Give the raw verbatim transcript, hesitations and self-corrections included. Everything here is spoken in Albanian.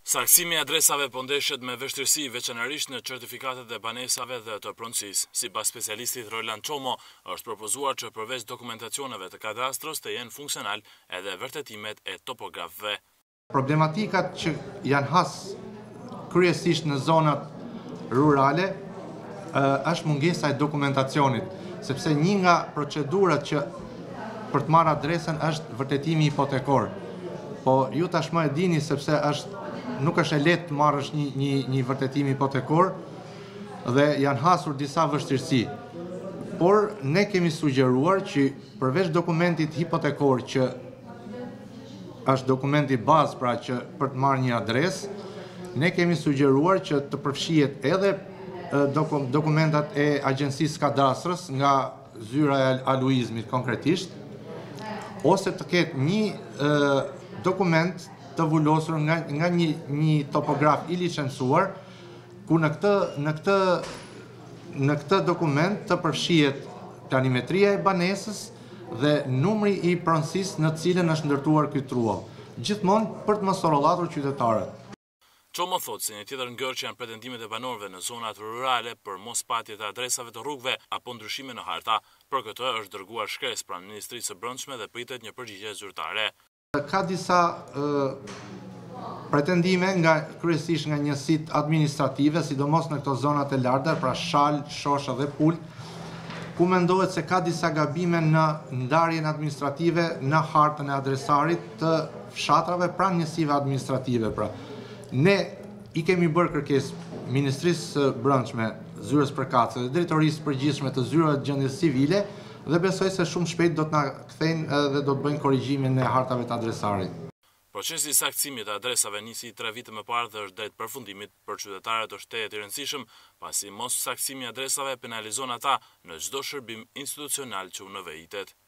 Saksimi i adresave po ndeshet me vështirësi veçanërisht në certifikatet e banesave dhe të pronësisë. Sipas specialistit Roland Çomo, është propozuar që përveç dokumentacioneve të kadastrës të jenë funksional edhe vërtetimet e topografëve. Problematikat që janë has kryesisht në zonat rurale është mungesa e dokumentacionit, sepse një nga procedurat që për të marrë adresën është vërtetimi hipotekor. Po ju tashmë e dini sepse është nuk është e lehtë të marrësh një, një, një vërtetim hipotekor dhe janë hasur disa vështirësi. Por ne kemi sugjeruar që përveç dokumentit hipotekor që është dokumenti bazë pra që për të marrë një adresë, ne kemi sugjeruar që të përfshihet edhe dokumentat e Agjencisë Kadastrës nga zyra e aluizmit konkretisht, ose të ketë një e, dokument të vullosur nga, nga një, një topograf i licencuar, ku në këtë, në këtë, në këtë dokument të përfshihet planimetria e banesës dhe numri i pronësisë në cilën është ndërtuar ky trull, gjithmonë për të mos orrollatur qytetarët. Çomo thotë se një tjetër ngërë që janë pretendimet e banorëve në zonat rurale për mos patje të adresave të rrugëve apo ndryshime në harta. Për këtë është dërguar shkresë pranë Ministrisë së Brendshme dhe pritet një përgjigje zyrtare. Ka disa uh, pretendime nga kryesisht nga njësitë administrative, sidomos në këto zonat e larta, pra Shal, Shosha dhe Pult, ku mendohet se ka disa gabime në ndarjen administrative në hartën e adresarit të fshatrave pranë njësive administrative. Pra. Ne i kemi bërë kërkesë Ministrisë së Brendshme, Zyrës Përkatëse dhe Drejtorisë Përgjithshme të Zyrave të Gjendjes Civile dhe besoj se shumë shpejt do të na kthejnë dhe do të bëjnë korrigjimin e hartave të adresarit. Procesi i saktësimit të adresave nisi tre vite më parë dhe është drejt përfundimit. Për qytetarët është tejet i rëndësishëm, pasi mos saktësimi i adresave penalizon ata në çdo shërbim institucional që u nevojitet.